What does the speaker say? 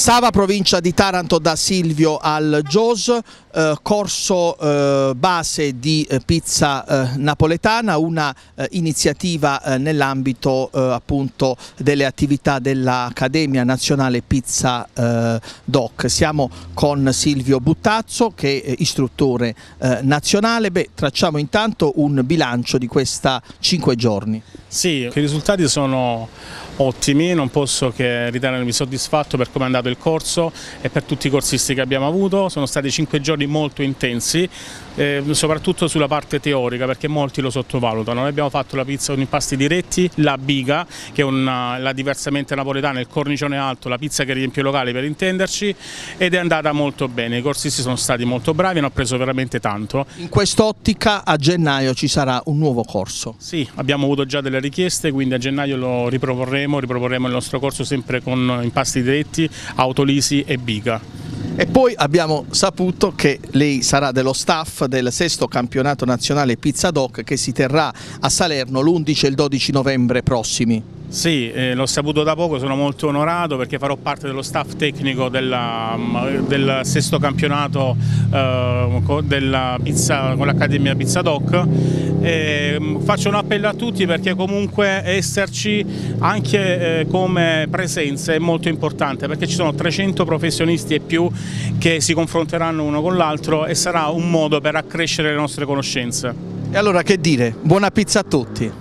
Sava, provincia di Taranto, da Silvio Algios, corso base di pizza napoletana, una iniziativa nell'ambito appunto delle attività dell'Accademia Nazionale Pizza Doc. Siamo con Silvio Buttazzo, che è istruttore nazionale. Tracciamo intanto un bilancio di questa 5 giorni. Sì, i risultati sono ottimi, non posso che ritenermi soddisfatto per come è andato il corso e per tutti i corsisti che abbiamo avuto. Sono stati 5 giorni molto intensi, soprattutto sulla parte teorica, perché molti lo sottovalutano. Noi abbiamo fatto la pizza con impasti diretti, la biga, che è la diversamente napoletana, il cornicione alto, la pizza che riempie i locali per intenderci, ed è andata molto bene. I corsisti sono stati molto bravi, hanno appreso veramente tanto. In quest'ottica a gennaio ci sarà un nuovo corso? Sì, abbiamo avuto già delle richieste, quindi a gennaio lo riproporremo il nostro corso sempre con impasti diretti, autolisi e biga. E poi abbiamo saputo che lei sarà dello staff del 6° campionato nazionale Pizza Doc, che si terrà a Salerno l'11 e il 12 novembre prossimi. Sì, l'ho saputo da poco, sono molto onorato perché farò parte dello staff tecnico del 6° campionato della pizza con l'Accademia Pizza Doc. Faccio un appello a tutti, perché comunque esserci anche come presenza è molto importante, perché ci sono 300 professionisti e più che si confronteranno uno con l'altro e sarà un modo per accrescere le nostre conoscenze. E allora che dire, buona pizza a tutti!